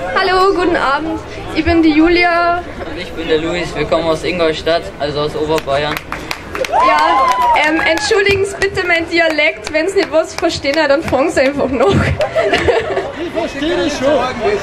Hallo, guten Abend. Ich bin die Julia. Und ich bin der Luis. Wir kommen aus Ingolstadt, also aus Oberbayern. Ja, entschuldigen Sie bitte mein Dialekt. Wenn Sie nicht was verstehen, dann fragen Sie einfach noch. Ich verstehe dich schon.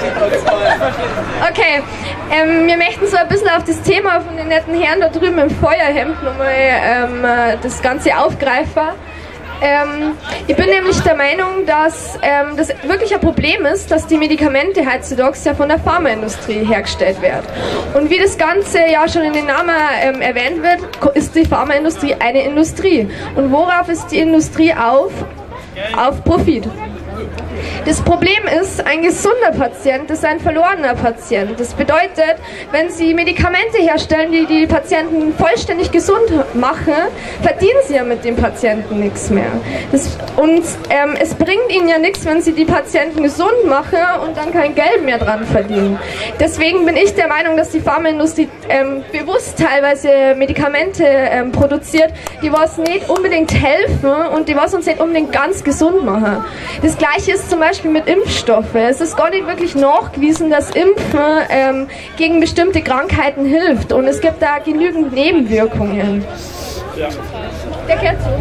Okay, wir möchten so ein bisschen auf das Thema von den netten Herren da drüben im Feuerhemd nochmal das Ganze aufgreifen. Ich bin nämlich der Meinung, dass das wirklich ein Problem ist, dass die Medikamente heutzutage ja von der Pharmaindustrie hergestellt werden. Und wie das Ganze ja schon in den Namen erwähnt wird, ist die Pharmaindustrie eine Industrie. Und worauf ist die Industrie auf? Auf Profit. Das Problem ist, ein gesunder Patient ist ein verlorener Patient. Das bedeutet, wenn Sie Medikamente herstellen, die die Patienten vollständig gesund machen, verdienen Sie ja mit dem Patienten nichts mehr. Es bringt Ihnen ja nichts, wenn Sie die Patienten gesund machen und dann kein Geld mehr dran verdienen. Deswegen bin ich der Meinung, dass die Pharmaindustrie bewusst teilweise Medikamente produziert, die was nicht unbedingt helfen und die was uns nicht unbedingt ganz gesund machen. Das Gleiche ist zum Beispiel mit Impfstoffen. Es ist gar nicht wirklich nachgewiesen, dass Impfen gegen bestimmte Krankheiten hilft. Und es gibt da genügend Nebenwirkungen. Ja. Der gehört zu uns.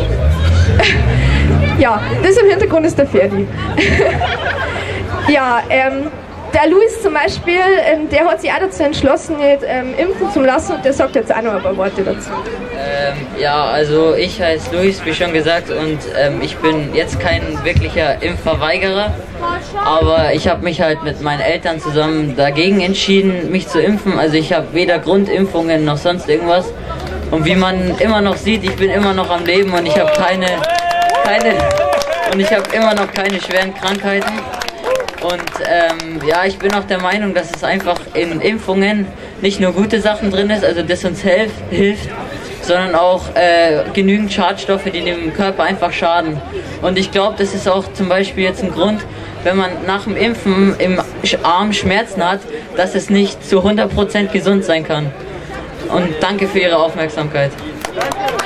Ja, das im Hintergrund ist der Ferdi. Ja, der Luis zum Beispiel, der hat sich auch dazu entschlossen, nicht impfen zu lassen, und der sagt jetzt auch noch ein paar Worte dazu. Ja, also ich heiße Luis, wie schon gesagt, und ich bin jetzt kein wirklicher Impfverweigerer, aber ich habe mich halt mit meinen Eltern zusammen dagegen entschieden, mich zu impfen. Also ich habe weder Grundimpfungen noch sonst irgendwas, und wie man immer noch sieht, ich bin immer noch am Leben und ich habe immer noch keine schweren Krankheiten. Und ja, ich bin auch der Meinung, dass es einfach in Impfungen nicht nur gute Sachen drin ist, also das uns hilft, sondern auch genügend Schadstoffe, die dem Körper einfach schaden. Und ich glaube, das ist auch zum Beispiel jetzt ein Grund, wenn man nach dem Impfen im Arm Schmerzen hat, dass es nicht zu 100% gesund sein kann. Und danke für Ihre Aufmerksamkeit.